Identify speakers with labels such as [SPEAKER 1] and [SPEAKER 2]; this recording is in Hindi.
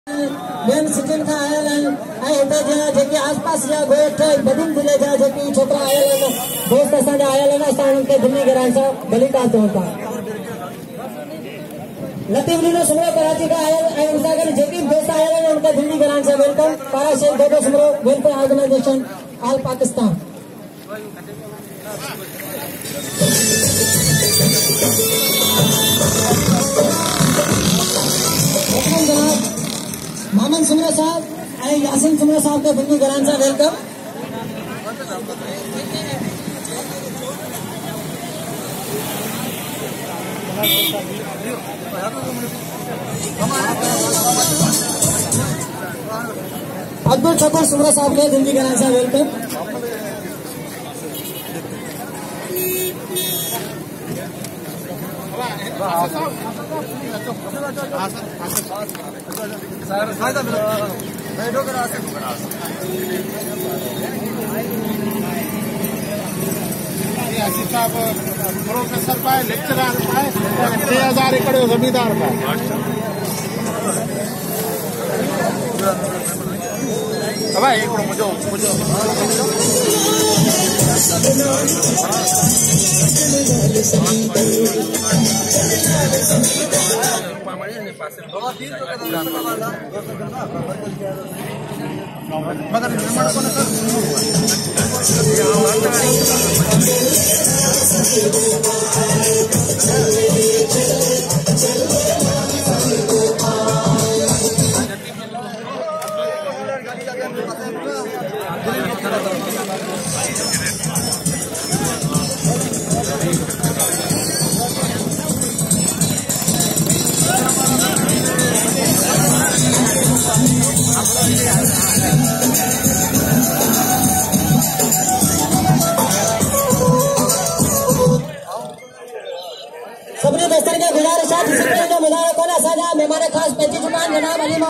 [SPEAKER 1] मेन सीजन का आयल आहिनि जेके आसपास जा ॻोठ बदिन ज़िले जा जेके छोकिरा आयल आहिनि दोस्त असांजा आयल आहिनि असां उन्हनि खे दिल्ली ग्रांड सां भली था चऊं था। लतीफ लीनो सुमरो कराची का आयल ऐं उन सां गॾु जेके दोस्त आयल आहिनि उनखे दिल्ली ग्रांड सां वेलकम। पारा Shaikh Dodo Soomro welfare organization all Pakistan. Maman Soomro sahab और यासिन सुमरो साहब के दिल्ली ग्रांड सां वेलकम। अब्दुल शकूर सुमरो साहब के दिल्ली ग्रांड सां वेलकम।
[SPEAKER 2] प्रोफेसर पाए लेक्चरर पाए 3000 एकड़ जमींदार पाए भाई मुझे मगर
[SPEAKER 1] सभी दोस्तों के गुजारिश है मेहमान खास पैंती जुबान जनाब अली